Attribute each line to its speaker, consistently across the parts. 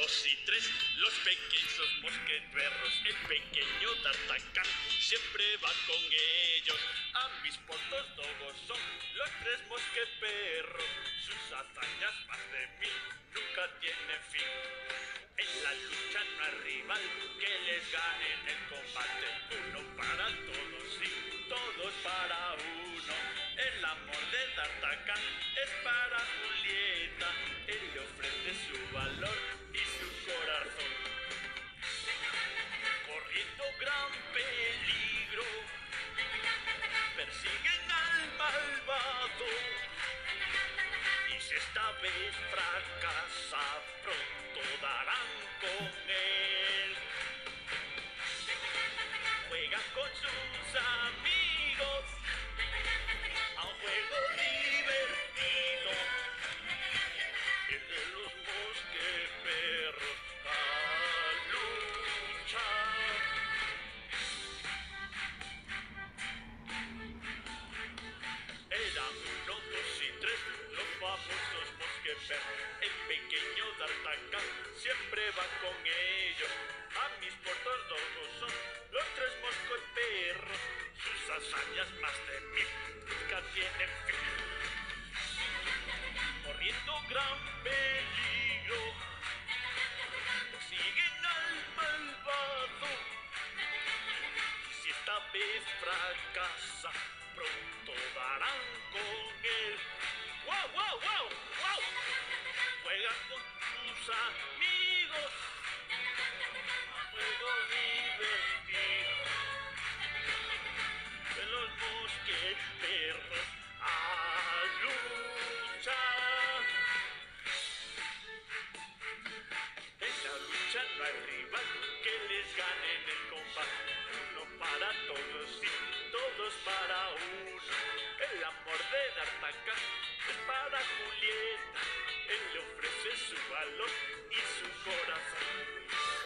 Speaker 1: 2 y 3, los pequeños mosqueperros, el pequeño D'Artagnan siempre va con ellos. A mis portos todos son los 3 mosqueperros, sus hazañas más de 1000 nunca tienen fin. En la lucha no hay rival que les gane en el combate. Uno para todos y todos para uno. El amor de D'Artagnan es para Julieta. Él le ofrece su valor y su corazón. Corriendo gran peligro, persiguen al malvado. Y si esta vez fracasa, pronto darán con él. Juegan con sus amigos a un juego divertido, el de los mosqueperros a luchar. Eran 1, 2 y 3 los famosos mosqueperros. El pequeño D'Artagnan siempre va con ellos. A mis portos todos son los 3 mosqueperros. Sus hazañas más de 1000 nunca tienen fin. Corriendo gran peligro, siguen al malvado. Y si esta vez fracasa, pronto darán con él. ¡Wow, wow, wow, wow! Juegan con sus amigos a juego divertido, de los mosqueperros a luchar. En la lucha no hay rival que les gane en el combate. Uno para todos y todos para uno. El amor de D'Artagnan es para Julieta. Él le ofrece su valor y su corazón.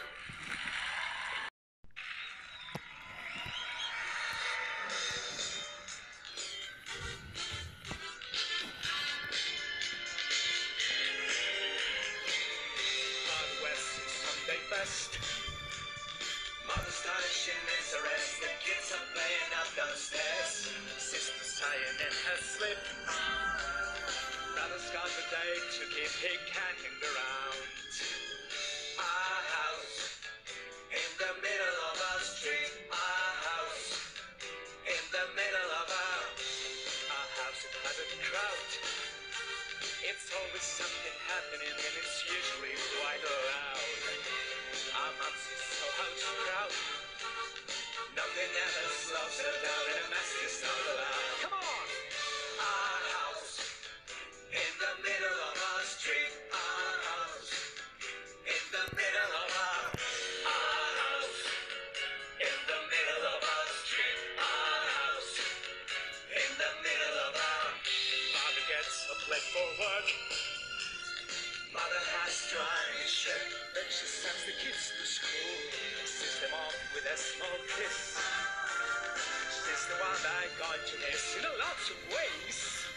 Speaker 2: Best. Mother's station is arrest. The kids are playing up downstairs. Sister's tying in her slip. Brother's got the day to keep hanging around. Our house in the middle of our street. Our house in the middle of our house. It has a crowd. It's always something happening and it's usually quite loud. Our mums is so house proud. Nothing ever slows her down and a mess is not allowed. Come on! Our house in the middle of our street. Our house in the middle of our house in the middle of our street. Our house in the middle of our. Father gets up late for work. Mother has to iron his shirt. Then she sends the kids to school. Sends them off with a small kiss. She's the one I got to miss in a lots of ways.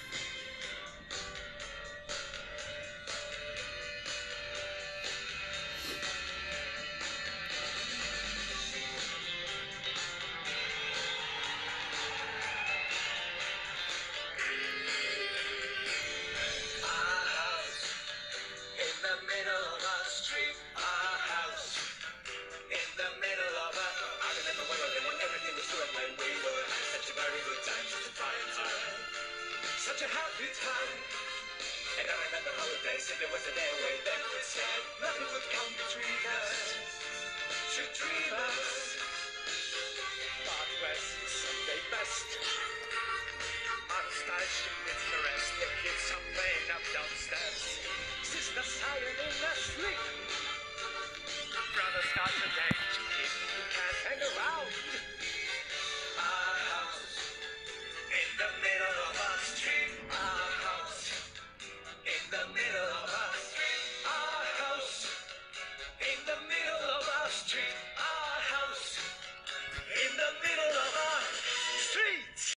Speaker 2: Such a happy time. And I remember holidays, and there was a day when they would say nothing would come between us, to dream us. God rest Sunday best. Mother's station is the rest. The kids are playing up downstairs. Sister's tired in her sleep. Brother's got the day to keep. He can't hang around. Our house in the middle of our street. Our house in the middle of our street. Our house in the middle of our street. Our house in the middle of our street.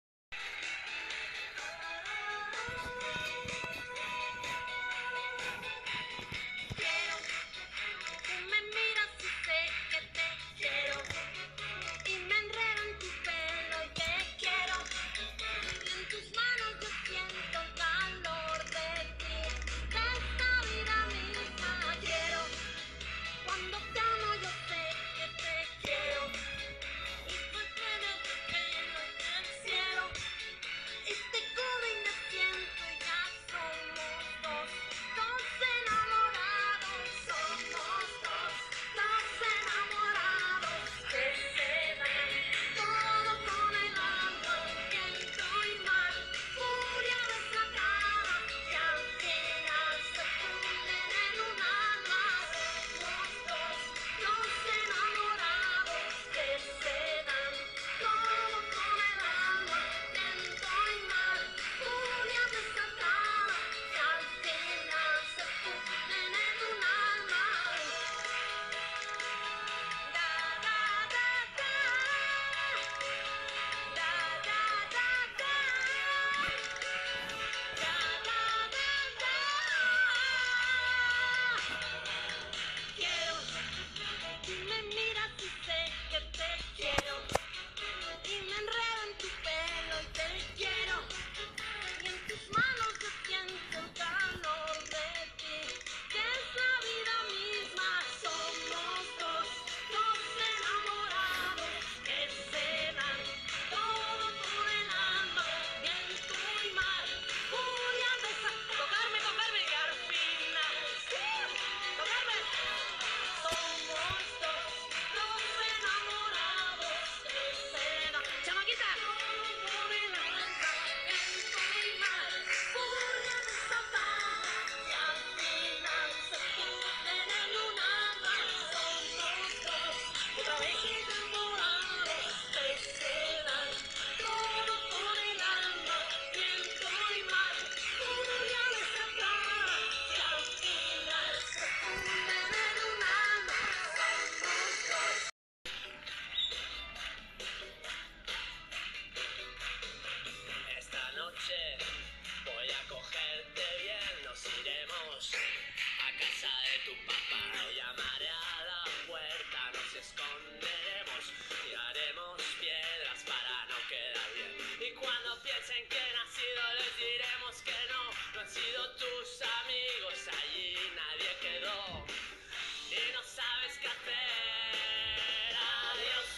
Speaker 3: quedar bien. Y cuando piensen que han sido, les diremos que no, no han sido tus amigos, allí nadie quedó y no sabes qué hacer. Adiós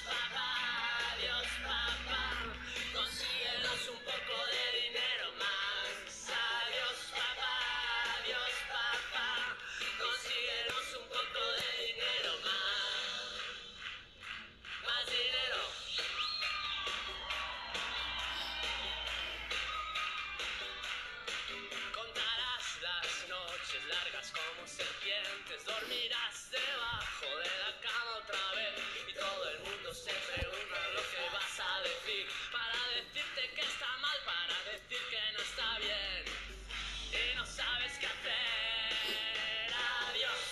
Speaker 3: papá, consíguenos un poco de dinero más. Adiós papá, consíguenos un poco de dinero más. Más dinero. Contarás las noches largas como serpientes, dormirás debajo de la cama otra vez y todo el mundo se pregunta lo que vas a decir, para decirte que está mal, para decir que no está bien y no sabes qué hacer. Adiós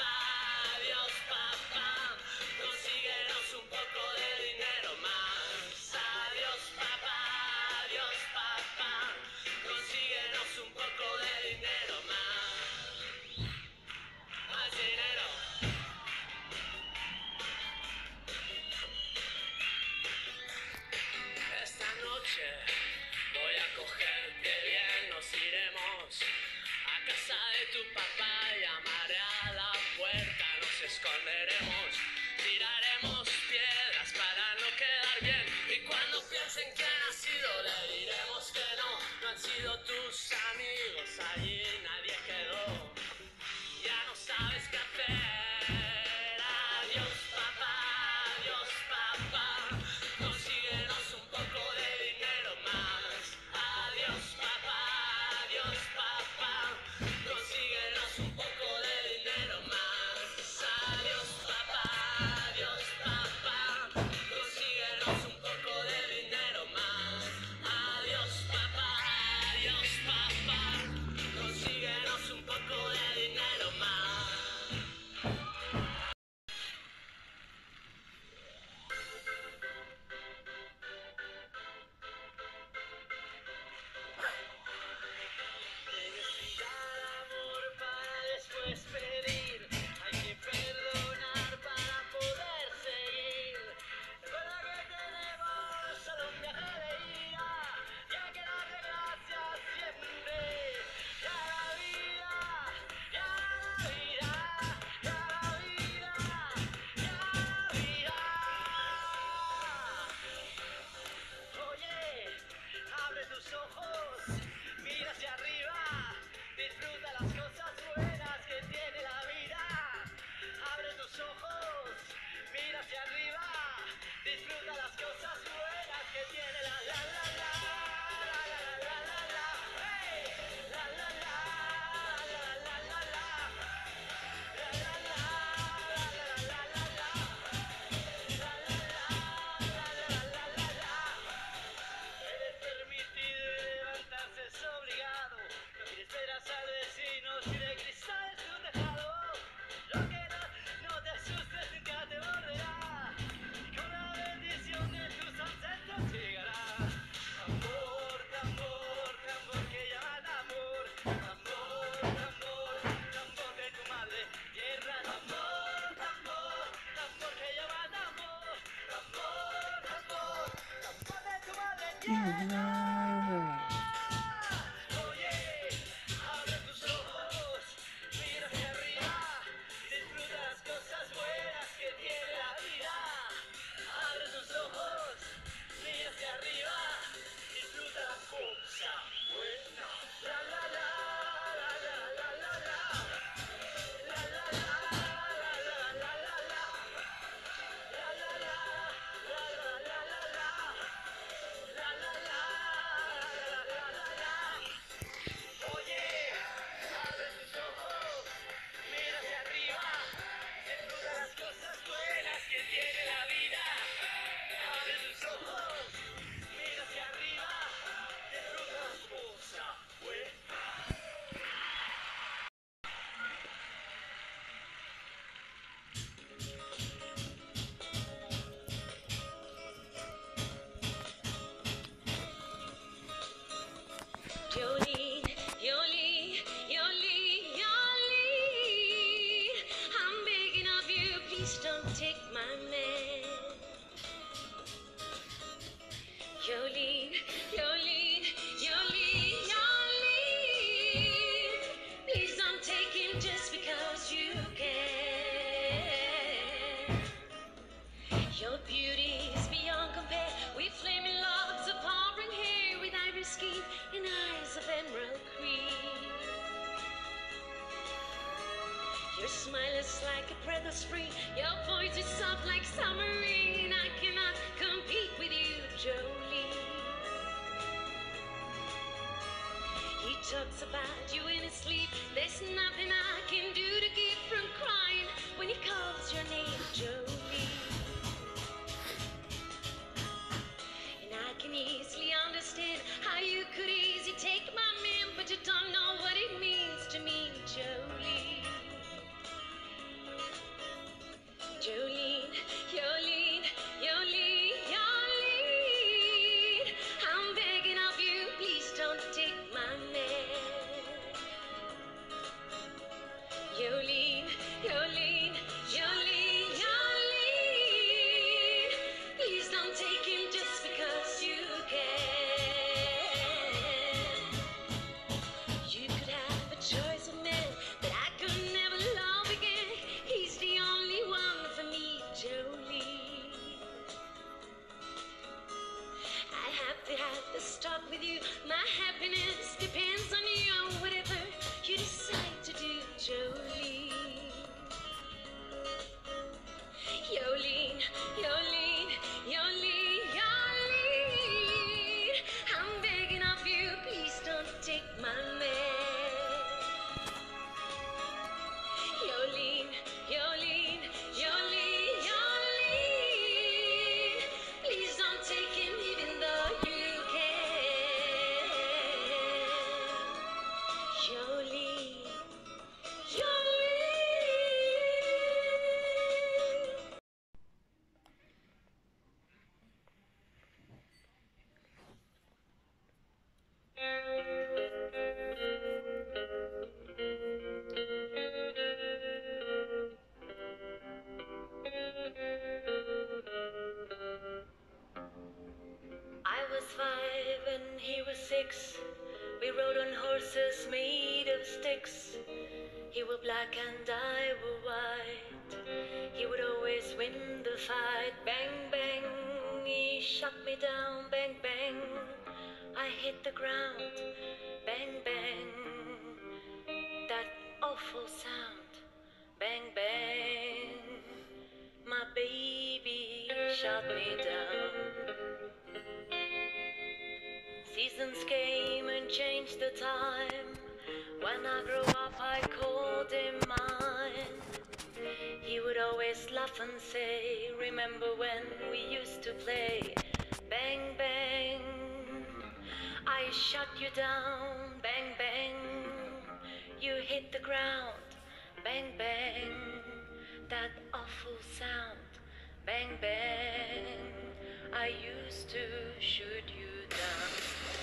Speaker 3: papá, consíguenos un poco de dinero más. Adiós papá, consíguenos un poco de dinero más. Más dinero. Esta noche voy a cogerte bien, nos iremos a casa de tu papá, llamaré a la puerta, nos esconderemos, tiraremos piedras para no quedar bien. Y cuando piensen que han sido, le diremos que no, no han sido tus amigos, allí nadie quedó, ya no sabes qué hacer. Adiós papá, consíguenos un poco de dinero más. Adiós papá, consíguenos un poco de dinero más. Adiós papá, consíguenos un poco de dinero más. Adiós papá, consíguenos un poco de dinero más. Debes dar amor para después pedir, hay que perdonar para poder seguir. Recuerda que tenemos solo un viaje de ida y hay que darle gracias siempre. Y a la vida, y a la vida, y a la vida, y a la vida. Oye, abre tus ojos, mira hacia arriba, disfruta las cosas buenas que tiene la vida. Abre tus ojos, mira hacia arriba, disfruta las cosas buenas que tiene la la la la la la la la la, hey, la la la la la la la la, la la la la la la la la. Eres permitido y levantarse es obligado. No mires peras al vecino si de cristal es un tejado. Lo que no te asustes, nunca te morderá. Y con la bendición de tus ancestros llegará. Tambor, tambor, tambor que llaman amor. Tambor, tambor, tambor de tu madre tierra. Tambor, tambor, tambor que llaman amor. Tambor, tambor, tambor de tu madre tierra. Oye, abre tus ojos, mira hacia arriba, disfruta las cosas buenas que tiene la vida. Abre tus ojos, mira hacia arriba, disfruta las cosas buenas. La la la la la la la la, la la la la la la la la, la la la la la la la la. La la la
Speaker 4: Jolene, Jolene, Jolene, Jolene. Please don't take him just because you can. Your beauty is beyond compare, with flaming locks of auburn hair, with ivory skin and eyes of emerald green. Your smile is like a breath of spring, your voice is soft like summer rain. I cannot compete with you, Jolene. He talks about you in his sleep, there's nothing I can do to keep from crying when he calls your name, Jolene. And I can easily understand how you could easily take my man, but you don't know what it means to me, Jolene. Jolene, Jolene, Jolene, Jolene. I'm begging of you, please don't take my man. Jolene, Jolene, Jolene, Jolene. Please don't take him just because you can. You could have a choice of men that I could never love again. He's the only one for me, Jolene. I have to have this talk with you. My happiness depends on you, whatever you decide to do, Jolene. Jolene, Jolene, Jolene, Jolene. I'm begging of you, please don't take my man. Jolene, Jolene, Jolene, Jolene. Please don't take him even though you can. Jolene, Jolene. I was 5 and he was 6. We rode on horses made of sticks. He were black and I were white. He would always win the fight. Bang, bang, he shot me down. Bang, bang, I hit the ground. Bang, bang, that awful sound. Bang, bang, my baby shot me down. Seasons came and changed the time. When I grew up, I called him mine. He would always laugh and say, remember when we used to play? Bang, bang, I shot you down. Bang, bang, you hit the ground. Bang, bang, that awful sound. Bang, bang, I used to shoot you down.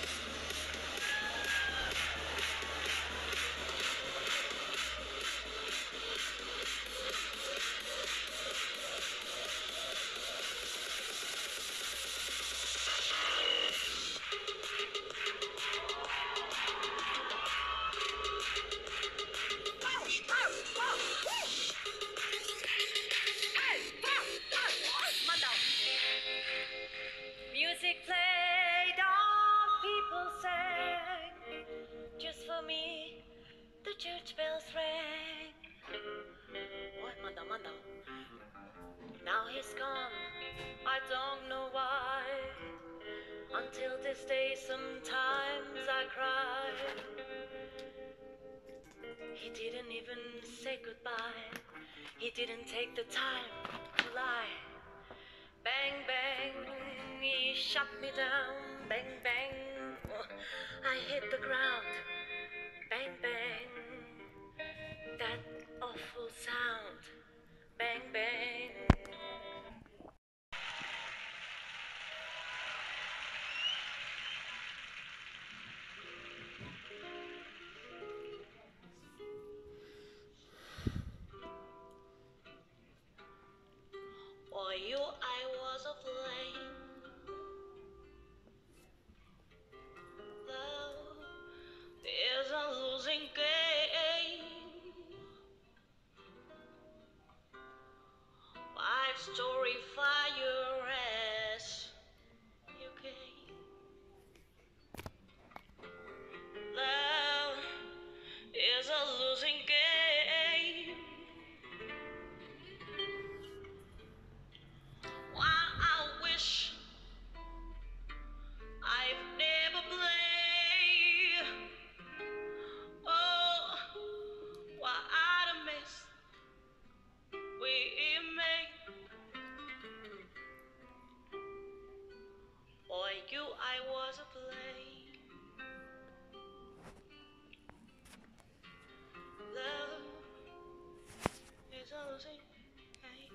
Speaker 4: Music played, all people sang. Just for me, the church bells rang. What, Manda? Now he's gone, I don't know why. Until this day, sometimes I cry. He didn't even say goodbye. He didn't take the time to lie. Bang, bang, he shot me down. Bang, bang, I hit the ground. Bang, bang, that awful sound. Bang, bang. For you I was a flame, like you, I was a play. Love is all the same. Hey.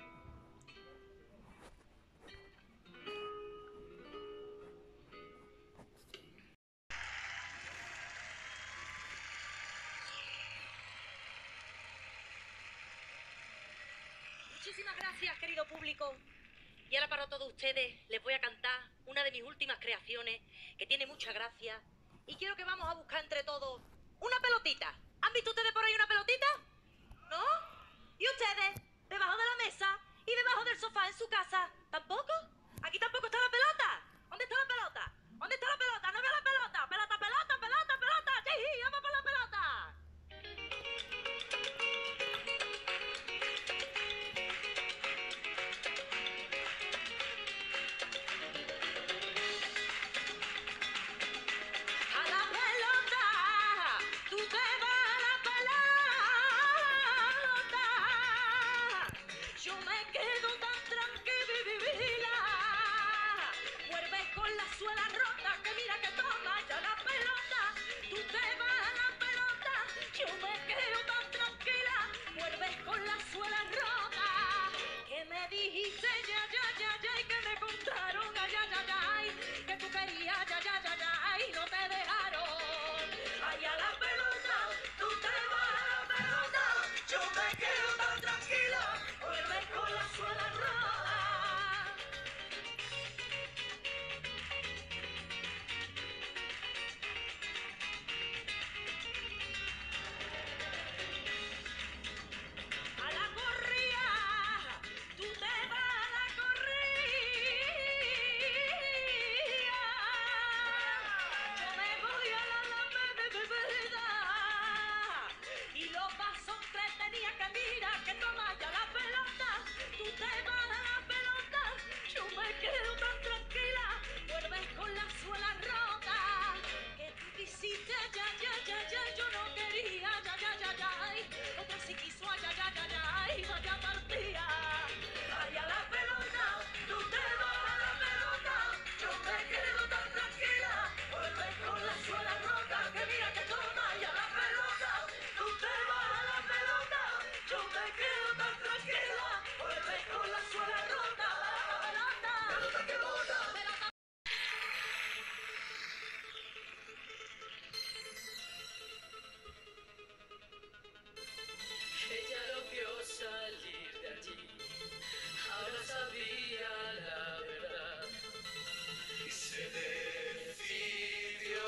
Speaker 5: Muchísimas gracias, querido público. Y ahora para todos ustedes les voy a cantar una de mis últimas creaciones que tiene mucha gracia. Y quiero que vamos a buscar entre todos una pelotita. ¿Han visto ustedes por ahí una pelotita? ¿No? ¿Y ustedes? ¿Debajo de la mesa y debajo del sofá en su casa? ¿Tampoco? ¿Aquí tampoco está la pelota? ¿Dónde está la pelota? ¿Dónde está la pelota? ¡No veo la pelota! ¡Pelota, pelota, pelota, pelota! ¡Sí, vamos por la pelota! A la pelota, tú te vas a la pelota. Yo me quedo tan tranquila. Vuelves con la suela rota, que mira que toma ya la pelota. Tú te vas a la pelota. Yo me quedo tan tranquila. Vuelves con la suela rota. Que me dijiste ya, y que me contaron ay, que tú querías ya, y no te dejaron. Ay, a la pelota, tú te vas a la pelota. Yo me quedo tan tranquila. Vuelves con la suela rota. A la corría, tú te vas a la corría. Yo me voy a la Alameda y los vasos tres tenía que mirar que toma ya la pelota. Tú te vas a la pelota, yo me quedo tan tranquila. Vuelves con la suela rota. Que tú quisiste ya, yo no quería ya, otra sí quiso ay, y vaya partida. Ay, a la pelota, tú te vas a la pelota. Yo me quedo tan tranquila. Vuelves con la suela rota. Que mira que toma ya la pelota. Tú te vas a la pelota. Yo me quedo tan tranquila. Vuelves con la suela rota. Pelota, pelota que bota. Pelota.
Speaker 3: Ella lo vio salir de allí, ahora sabía la verdad y se decidió.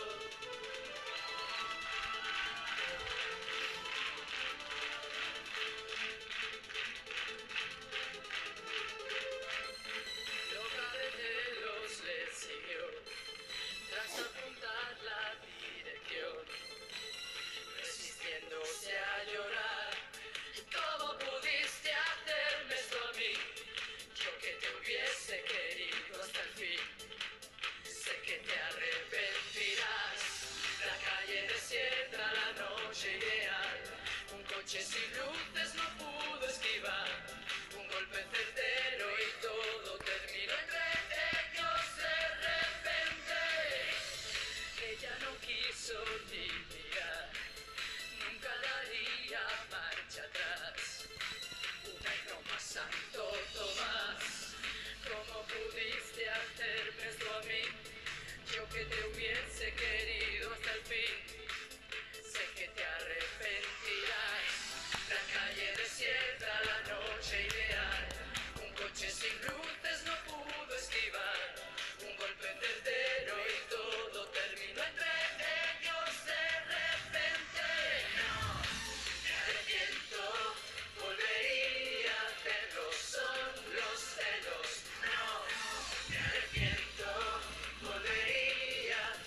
Speaker 3: Loca de celos le siguió, tras apuntar la dirección, resistiéndose a llorar. ¿Cómo pudiste hacerme esto a mí? Yo que te hubiese querido hasta el fin. Sé que te arrepentirás. La calle desierta, la noche ideal. Un coche sin luces no pudo esquivar. Un golpe certero y todo terminó entre ellos de repente. Ella no quiso ni mirar. Nunca daría marcha atrás. Una y no más, Santo Tomás. ¿Cómo pudiste hacerme esto a mí? Yo que te hubiese querido hasta el fin. Sé que te arrepentirás. La calle desierta, la noche ideal. Un coche sin luces no pudo esquivar. Un golpe certero y todo terminó entre ellos de repente. No me arrepiento, volvería a hacerlo, son los celos. No me arrepiento, volvería a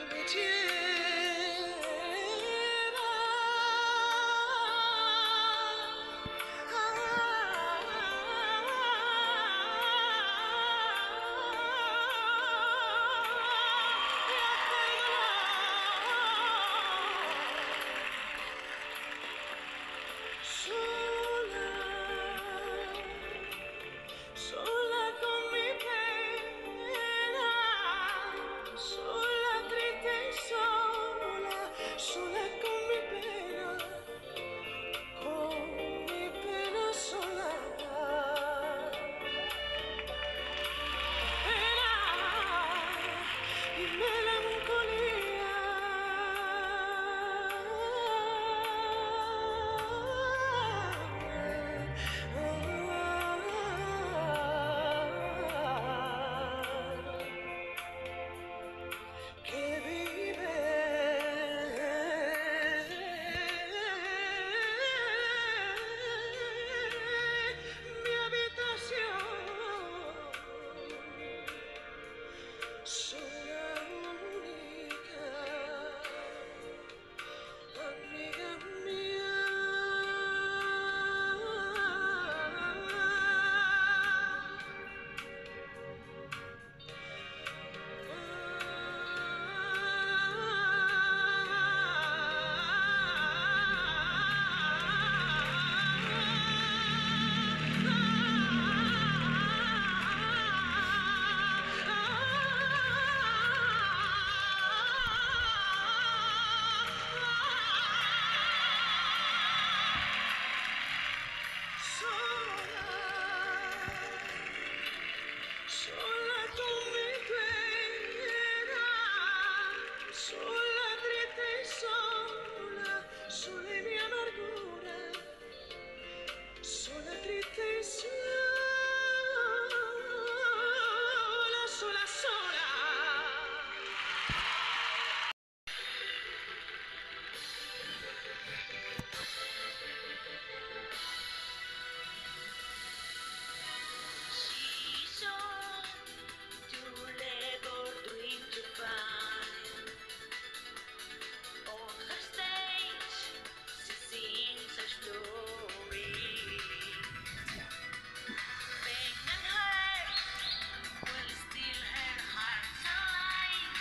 Speaker 2: mi tierra. Sola con mi pena, sola triste y sola con mi pena sola. Pena y melancolía. Que vive mi habitación, sola única, amiga mía. Sola con mi pena, sola triste y sola en mi amargura, sola triste y sola.
Speaker 4: She's on to labor dream to find. On her stage, she sings her story. Pain and hurt will still her heart's alive.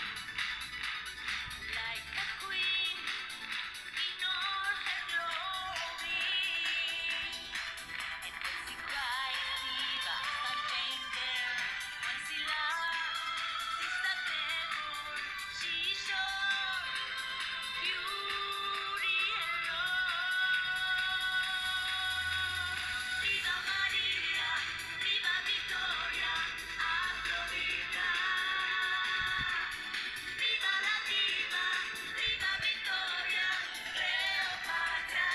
Speaker 4: Like a queen in all her glory. And when she cries, viva and tender. When she laughs, she's a devil. She's all beauty and love. Viva Maria, viva Victoria, Afrodita. Viva la diva, viva Victoria, Cleopatra.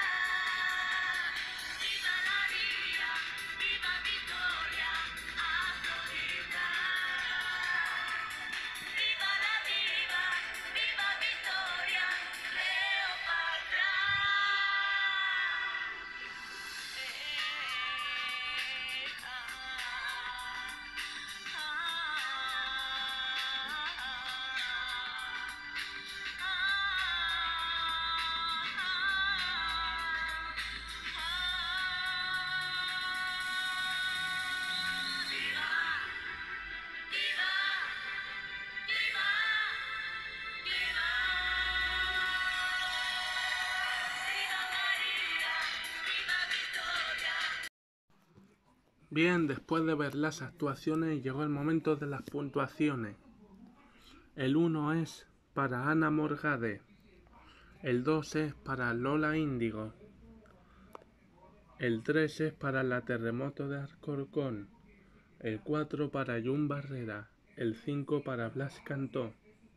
Speaker 4: Viva Maria, viva Victoria, Afrodita. Viva la diva, viva Victoria, Cleopatra.
Speaker 6: Bien, después de ver las actuaciones llegó el momento de las puntuaciones. El 1 es para Ana Morgade, el 2 es para Lola Índigo, el 3 es para La Terremoto de Alcorcón, el 4 para Jun Barrera, el 5 para Blas Cantó,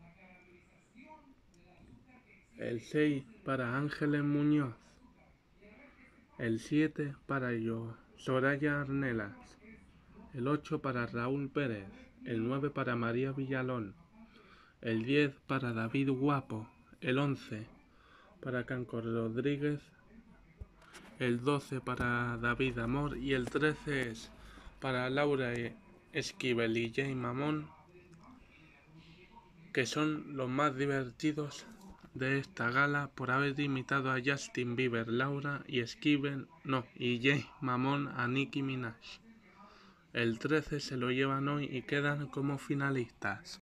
Speaker 6: el 6 para Ángeles Muñoz, el 7 para Soraya Arnelas, el 8 para Raúl Pérez, el 9 para María Villalón, el 10 para David Guapo, el 11 para Canco Rodríguez, el 12 para David Amor y el 13 es para Laura Esquivel y Jay Mamón, que son los más divertidos de esta gala por haber imitado a Justin Bieber, Laura y Jay Mamón a Nicki Minaj. El 13 se lo llevan hoy y quedan como finalistas.